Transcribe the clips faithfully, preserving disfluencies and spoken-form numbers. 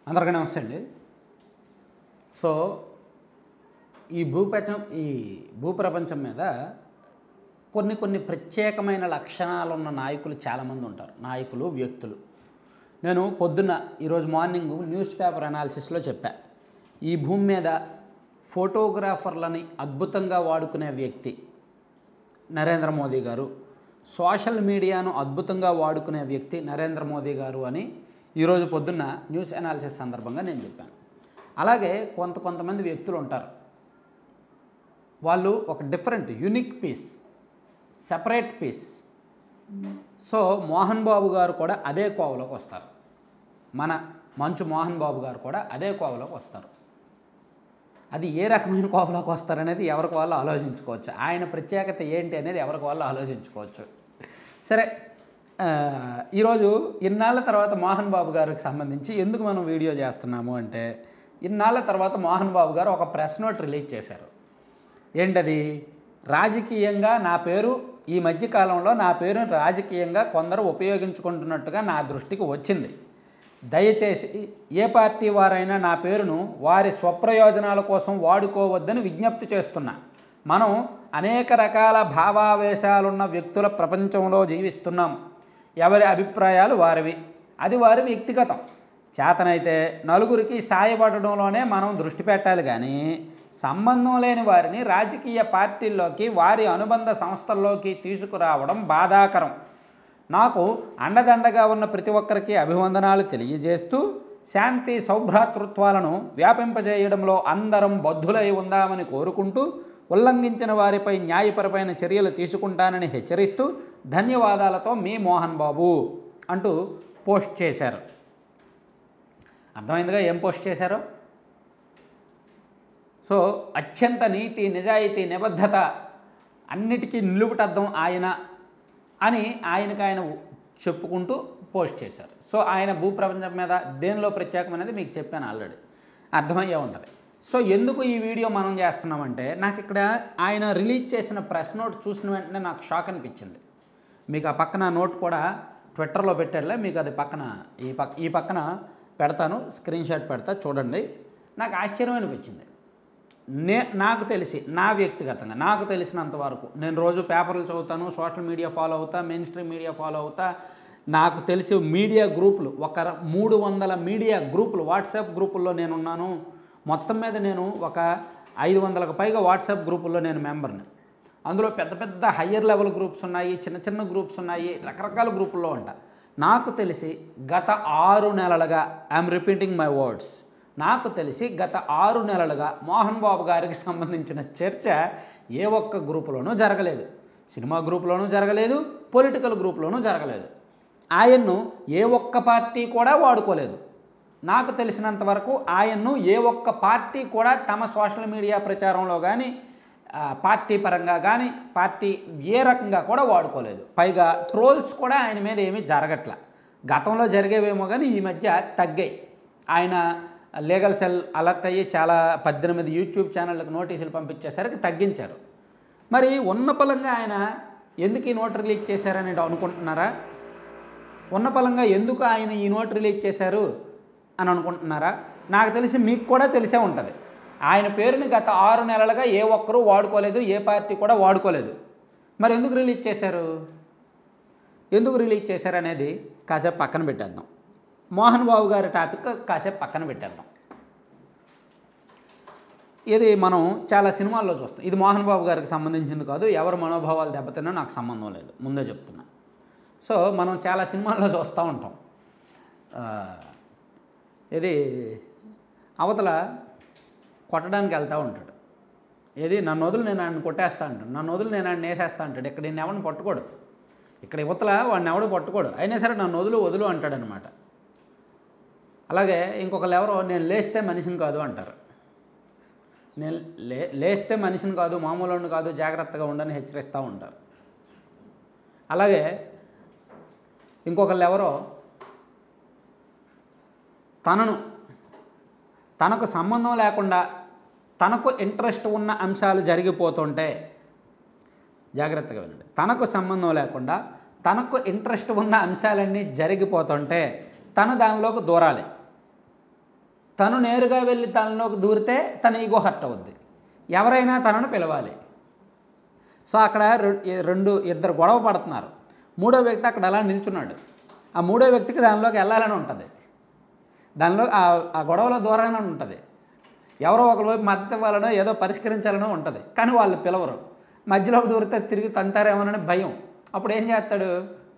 అందరికీ నమస్తే అండి. సో ఈ భూప్రపంచం ఈ భూప్రపంచం మీద కొన్ని కొన్ని ప్రత్యేకమైన లక్షణాలు ఉన్న నాయకులు చాలామంది ఉంటారు. నాయకులు, వ్యక్తులు. నేను పొద్దున్న ఈరోజు మార్నింగ్ న్యూస్ పేపర్ అనాలిసిస్లో చెప్పా, ఈ భూమి మీద ఫోటోగ్రాఫర్లని అద్భుతంగా వాడుకునే వ్యక్తి నరేంద్ర మోదీ గారు, సోషల్ మీడియాను అద్భుతంగా వాడుకునే వ్యక్తి నరేంద్ర మోదీ గారు అని ఈరోజు పొద్దున్న న్యూస్ అనాలిసిస్ సందర్భంగా నేను చెప్పాను. అలాగే కొంత కొంతమంది వ్యక్తులు ఉంటారు, వాళ్ళు ఒక different unique piece, separate piece. So Mohan Babu garu కూడా అదే కోవలోకి వస్తారు. మన మంచు మోహన్ బాబు గారు కూడా అదే కోవలోకి వస్తారు. అది ఏ రకమైన కోవలోకి వస్తారనేది ఎవరికి వాళ్ళు ఆలోచించుకోవచ్చు. ఆయన ప్రత్యేకత ఏంటి అనేది ఎవరికి వాళ్ళు ఆలోచించుకోవచ్చు. సరే, ఈరోజు ఇన్నాళ్ళ తర్వాత మోహన్ బాబు గారికి సంబంధించి ఎందుకు మనం వీడియో చేస్తున్నాము అంటే, ఇన్నాళ్ళ తర్వాత మోహన్ బాబు గారు ఒక ప్రెస్ నోట్ రిలీజ్ చేశారు. ఏంటది? రాజకీయంగా నా పేరు ఈ మధ్యకాలంలో నా పేరును రాజకీయంగా కొందరు ఉపయోగించుకుంటున్నట్టుగా నా దృష్టికి వచ్చింది. దయచేసి ఏ పార్టీ వారైనా నా పేరును వారి స్వప్రయోజనాల కోసం వాడుకోవద్దని విజ్ఞప్తి చేస్తున్నా. మనం అనేక రకాల భావావేశాలున్న వ్యక్తుల ప్రపంచంలో జీవిస్తున్నాం. ఎవరి అభిప్రాయాలు వారివి, అది వారి వ్యక్తిగతం. చేతనైతే నలుగురికి సాయపడడంలోనే మనం దృష్టి పెట్టాలి, కానీ సంబంధం లేని వారిని రాజకీయ పార్టీల్లోకి, వారి అనుబంధ సంస్థల్లోకి తీసుకురావడం బాధాకరం. నాకు అండదండగా ఉన్న ప్రతి ఒక్కరికి అభివందనాలు తెలియజేస్తూ, శాంతి సౌభ్రాతృత్వాలను వ్యాపింపజేయడంలో అందరం బద్ధులై ఉందామని కోరుకుంటూ, ఉల్లంఘించిన వారిపై న్యాయపరమైన చర్యలు తీసుకుంటానని హెచ్చరిస్తూ, ధన్యవాదాలతో మీ మోహన్ బాబు అంటూ పోస్ట్ చేశారు. అర్థమైందిగా ఏం పోస్ట్ చేశారో? సో అత్యంత నీతి, నిజాయితీ, నిబద్ధత అన్నిటికీ నిలువుటద్దం ఆయన అని ఆయనకు ఆయన చెప్పుకుంటూ పోస్ట్ చేశారు. సో ఆయన భూప్రపంచం మీద దేనిలో ప్రత్యేకమైనది మీకు చెప్పాను ఆల్రెడీ, అర్థమయ్యే ఉంటుంది. సో ఎందుకు ఈ వీడియో మనం చేస్తున్నామంటే, నాకు ఇక్కడ ఆయన రిలీజ్ చేసిన ప్రెస్ నోట్ చూసిన వెంటనే నాకు షాక్ అనిపించింది. మీకు ఆ పక్కన నోట్ కూడా ట్విట్టర్లో పెట్టాడులే, మీకు అది పక్కన ఈ పక్క ఈ పక్కన పెడతాను, స్క్రీన్ షాట్ పెడతా చూడండి. నాకు ఆశ్చర్యం అనిపించింది. నే నాకు తెలిసి, నా వ్యక్తిగతంగా నాకు తెలిసినంత వరకు, నేను రోజు పేపర్లు చదువుతాను, సోషల్ మీడియా ఫాలో అవుతా, మెయిన్ స్ట్రీమ్ మీడియా ఫాలో అవుతా. నాకు తెలిసి మీడియా గ్రూపులు ఒక మూడు వందల మీడియా గ్రూపులు, వాట్సాప్ గ్రూపుల్లో నేనున్నాను. మొత్తం మీద నేను ఒక ఐదు వందలకు పైగా వాట్సాప్ గ్రూపుల్లో నేను మెంబర్ని. అందులో పెద్ద పెద్ద హయ్యర్ లెవెల్ గ్రూప్స్ ఉన్నాయి, చిన్న చిన్న గ్రూప్స్ ఉన్నాయి, రకరకాల గ్రూపుల్లో ఉంటా. నాకు తెలిసి గత ఆరు నెలలుగా, ఐఎమ్ రిపీటింగ్ మై వర్డ్స్, నాకు తెలిసి గత ఆరు నెలలుగా మోహన్ బాబు గారికి సంబంధించిన చర్చ ఏ ఒక్క గ్రూపులోనూ జరగలేదు. సినిమా గ్రూపులోనూ జరగలేదు, పొలిటికల్ గ్రూపులోనూ జరగలేదు. ఆయన్ను ఏ ఒక్క పార్టీ కూడా వాడుకోలేదు. నాకు తెలిసినంత వరకు ఆయన్ను ఏ ఒక్క పార్టీ కూడా తమ సోషల్ మీడియా ప్రచారంలో కానీ, పార్టీ పరంగా కానీ, పార్టీ ఏ రకంగా కూడా వాడుకోలేదు. పైగా ట్రోల్స్ కూడా ఆయన మీద ఏమీ జరగట్ల. గతంలో జరిగేవేమో కానీ ఈ మధ్య తగ్గాయి. ఆయన లీగల్ సెల్ అలర్ట్ అయ్యి చాలా పద్దెనిమిది యూట్యూబ్ ఛానళ్ళకు నోటీసులు పంపించేసరికి తగ్గించారు. మరి ఉన్న పలంగా ఆయన ఎందుకు ఈ నోట్ రిలీజ్ చేశారని అనుకుంటున్నారా? ఉన్న పలంగా ఎందుకు ఆయన ఈ నోట్ రిలీజ్ చేశారు అని అనుకుంటున్నారా? నాకు తెలిసి మీకు కూడా తెలిసే ఉంటుంది. ఆయన పేరుని గత ఆరు నెలలుగా ఏ ఒక్కరూ వాడుకోలేదు, ఏ పార్టీ కూడా వాడుకోలేదు. మరి ఎందుకు రిలీజ్ చేశారు? ఎందుకు రిలీజ్ చేశారు అనేది కాసేపు పక్కన పెట్టేద్దాం. మోహన్ బాబు గారి టాపిక్ కాసేపు పక్కన పెట్టేద్దాం. ఇది మనం చాలా సినిమాల్లో చూస్తాం. ఇది మోహన్ బాబు గారికి సంబంధించింది కాదు, ఎవరు మనోభావాలు దెబ్బతిన్నా నాకు సంబంధం లేదు, ముందే చెప్తున్నా. సో మనం చాలా సినిమాల్లో చూస్తూ ఉంటాం. ఇది అవతల కొట్టడానికి వెళ్తూ ఉంటాడు. ఏది నన్ను వదులు నేను ఆయన కొట్టేస్తా అంటాడు, నన్ను వదులు నేను ఆయన వేసేస్తా అంటాడు. ఇక్కడ నేను ఎవరిని పట్టుకోడు, ఇక్కడ యువతల వాడిని ఎవడు పట్టుకోడు, అయినా సరే నన్ను వదులు వదులు అంటాడనమాట. అలాగే ఇంకొకరు ఎవరో నేను లేస్తే మనిషిని కాదు అంటారు. నేను లే లేస్తే మనిషిని కాదు, మామూలు కాదు, జాగ్రత్తగా ఉండని హెచ్చరిస్తూ ఉంటారు. అలాగే ఇంకొకరు ఎవరో తనను తనకు సంబంధం లేకుండా తనకు ఇంట్రెస్ట్ ఉన్న అంశాలు జరిగిపోతుంటే, జాగ్రత్తగా వినండి, తనకు సంబంధం లేకుండా తనకు ఇంట్రెస్ట్ ఉన్న అంశాలన్నీ జరిగిపోతుంటే తను దానిలోకి దూరాలి. తను నేరుగా వెళ్ళి తనలోకి దూరితే తన ఈగో హర్ట్ అవుద్ది. ఎవరైనా తనను పిలవాలి. సో అక్కడ రెండు ఇద్దరు గొడవ పడుతున్నారు. మూడో వ్యక్తి అక్కడ అలా నిల్చున్నాడు. ఆ మూడో వ్యక్తికి దానిలోకి వెళ్ళాలని ఉంటుంది. దానిలో ఆ గొడవలో దూరాలని ఉంటుంది. ఎవరో ఒకరి వైపు మద్దతు ఇవ్వాలనో ఏదో పరిష్కరించాలనో ఉంటుంది. కానీ వాళ్ళు పిలవరు. మధ్యలోకి దూరితే తిరిగి తంతారేమోనని భయం. అప్పుడు ఏం చేస్తాడు?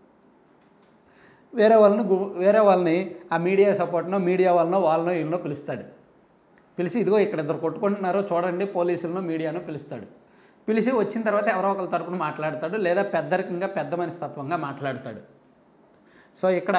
వేరే వాళ్ళని వేరే వాళ్ళని ఆ మీడియా సపోర్ట్నో మీడియా వాళ్ళనో వాళ్ళనో వీళ్ళనో పిలుస్తాడు. పిలిచి ఇదిగో ఇక్కడ ఇద్దరు కొట్టుకుంటున్నారో చూడండి పోలీసులను మీడియాను పిలుస్తాడు. పిలిచి వచ్చిన తర్వాత ఎవరో ఒకరి తరపున మాట్లాడతాడు, లేదా పెద్దరికంగా పెద్ద మనస్తత్వంగా మాట్లాడతాడు. సో ఇక్కడ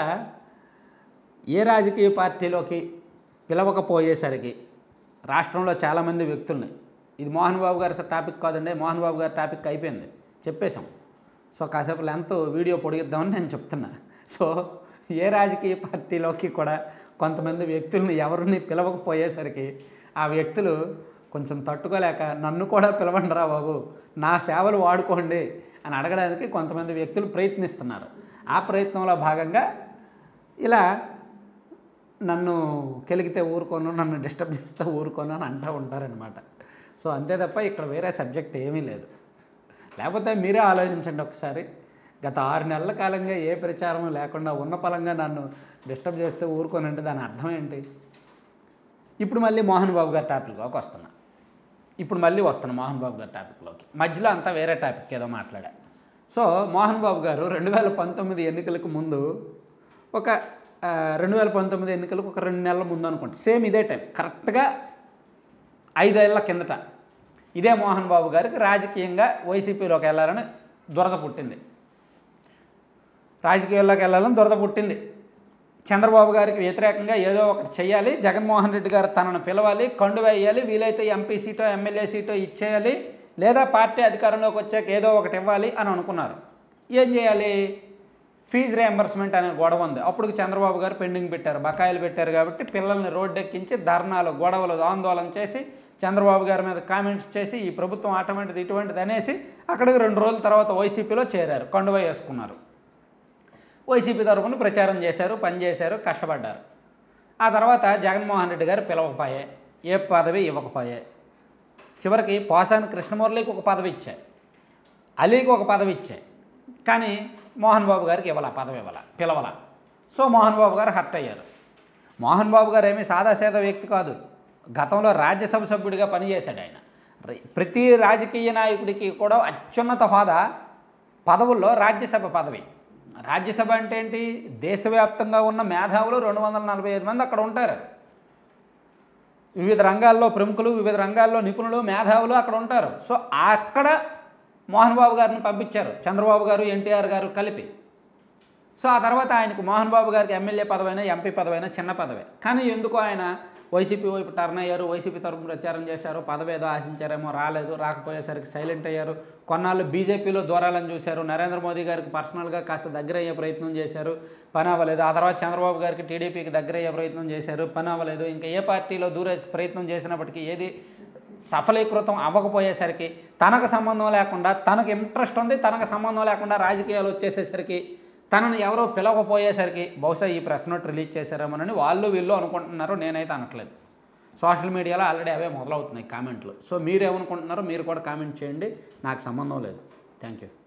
ఏ రాజకీయ పార్టీలోకి పిలవకపోయేసరికి రాష్ట్రంలో చాలామంది వ్యక్తుల్ని, ఇది మోహన్ బాబు గారి టాపిక్ కాదండి, మోహన్ బాబు గారి టాపిక్ అయిపోయింది చెప్పేశాం. సో కాసేపు లెంత్ వీడియో పొడిగిద్దామని నేను చెప్తున్నా. సో ఏ రాజకీయ పార్టీలోకి కూడా కొంతమంది వ్యక్తుల్ని ఎవరిని పిలవకపోయేసరికి ఆ వ్యక్తులు కొంచెం తట్టుకోలేక నన్ను కూడా పిలవండిరా బాబు, నా సేవలు వాడుకోండి అని అడగడానికి కొంతమంది వ్యక్తులు ప్రయత్నిస్తున్నారు. ఆ ప్రయత్నంలో భాగంగా ఇలా నన్ను కెలిగితే ఊరుకోను, నన్ను డిస్టర్బ్ చేస్తే ఊరుకోను అని అంటూ ఉంటారనమాట. సో అంతే తప్ప ఇక్కడ వేరే సబ్జెక్ట్ ఏమీ లేదు. లేకపోతే మీరే ఆలోచించండి ఒకసారి. గత ఆరు నెలల కాలంగా ఏ ప్రచారం లేకుండా ఉన్న పలంగా నన్ను డిస్టర్బ్ చేస్తే ఊరుకోనంటే దాని అర్థం ఏంటి? ఇప్పుడు మళ్ళీ మోహన్ బాబు గారి టాపిక్లోకి వస్తున్నా. ఇప్పుడు మళ్ళీ వస్తాను మోహన్ బాబు గారి టాపిక్లోకి. మధ్యలో అంతా వేరే టాపిక్ ఏదో మాట్లాడా. సో మోహన్ బాబు గారు రెండు వేల పంతొమ్మిది ఎన్నికలకు ముందు ఒక రెండు వేల పంతొమ్మిది ఎన్నికలకు ఒక రెండు నెలల ముందు అనుకోండి, సేమ్ ఇదే టైం కరెక్ట్గా ఐదేళ్ల కిందట ఇదే మోహన్ బాబు గారికి రాజకీయంగా వైసీపీలోకి వెళ్ళాలని దురద పుట్టింది. రాజకీయాల్లోకి వెళ్ళాలని దురద పుట్టింది. చంద్రబాబు గారికి వ్యతిరేకంగా ఏదో ఒకటి చేయాలి, జగన్మోహన్ రెడ్డి గారు తనను పిలవాలి, కండు వేయాలి, వీలైతే ఎంపీ సీటో ఎమ్మెల్యే సీటో ఇచ్చేయాలి, లేదా పార్టీ అధికారంలోకి వచ్చాక ఏదో ఒకటి ఇవ్వాలి అని అనుకున్నారు. ఏం చేయాలి? ఫీజు రియంబర్స్మెంట్ అనే గొడవ ఉంది. అప్పుడు చంద్రబాబు గారు పెండింగ్ పెట్టారు, బకాయిలు పెట్టారు. కాబట్టి పిల్లల్ని రోడ్డెక్కించి ధర్నాలు, గొడవలు, ఆందోళన చేసి చంద్రబాబు గారి మీద కామెంట్స్ చేసి ఈ ప్రభుత్వం అటువంటిది ఇటువంటిది అనేసి అక్కడికి రెండు రోజుల తర్వాత వైసీపీలో చేరారు, కండువా వేసుకున్నారు. వైసీపీ తరఫున ప్రచారం చేశారు, పనిచేశారు, కష్టపడ్డారు. ఆ తర్వాత జగన్మోహన్ రెడ్డి గారు పిలవకపోయాయి, ఏ పదవి ఇవ్వకపోయాయి. చివరికి పోసాని కృష్ణమురళికి ఒక పదవి ఇచ్చాయి, అలీకి ఒక పదవి ఇచ్చాయి. కానీ మోహన్ బాబు గారికి ఇవ్వాల, పదవి ఇవ్వాల, పిలవాల. సో మోహన్ బాబు గారు హర్ట్ అయ్యారు. మోహన్ బాబు గారు ఏమీ సాదాసీద వ్యక్తి కాదు. గతంలో రాజ్యసభ సభ్యుడిగా పనిచేశాడు ఆయన. ప్రతి రాజకీయ నాయకుడికి కూడా అత్యున్నత హోదా పదవుల్లో రాజ్యసభ పదవి. రాజ్యసభ అంటే ఏంటి? దేశవ్యాప్తంగా ఉన్న మేధావులు రెండు వందల నలభై ఐదు మంది అక్కడ ఉంటారు. వివిధ రంగాల్లో ప్రముఖులు, వివిధ రంగాల్లో నిపుణులు, మేధావులు అక్కడ ఉంటారు. సో అక్కడ మోహన్ బాబు గారిని పంపించారు చంద్రబాబు గారు, ఎన్టీఆర్ గారు కలిపి. సో ఆ తర్వాత ఆయనకు మోహన్ బాబు గారికి ఎమ్మెల్యే పదవైనా ఎంపీ పదవైనా చిన్న పదవే. కానీ ఎందుకు ఆయన వైసీపీ వైపు టర్న్ అయ్యారు, వైసీపీ తరఫున ప్రచారం చేశారు, పదవి ఏదో ఆశించారేమో, రాలేదు. రాకపోయేసరికి సైలెంట్ అయ్యారు. కొన్నాళ్ళు బీజేపీలో దూరాలని చూశారు, నరేంద్ర మోదీ గారికి పర్సనల్గా కాస్త దగ్గర అయ్యే ప్రయత్నం చేశారు, పని అవ్వలేదు. ఆ తర్వాత చంద్రబాబు గారికి టీడీపీకి దగ్గర అయ్యే ప్రయత్నం చేశారు, పని అవ్వలేదు. ఇంకా ఏ పార్టీలో దూరే ప్రయత్నం చేసినప్పటికీ ఏది సఫలీకృతం అవ్వకపోయేసరికి తనకు సంబంధం లేకుండా, తనకు ఇంట్రెస్ట్ ఉంది, తనకు సంబంధం లేకుండా రాజకీయాలు వచ్చేసేసరికి, తనను ఎవరో పిలవకపోయేసరికి బహుశా ఈ ప్రెస్ నోట్ రిలీజ్ చేశారేమోనని వాళ్ళు వీళ్ళు అనుకుంటున్నారు. నేనైతే అనట్లేదు. సోషల్ మీడియాలో ఆల్రెడీ అవే మొదలవుతున్నాయి కామెంట్లు. సో మీరేమనుకుంటున్నారో మీరు కూడా కామెంట్ చేయండి, నాకు సంబంధం లేదు. Thank you.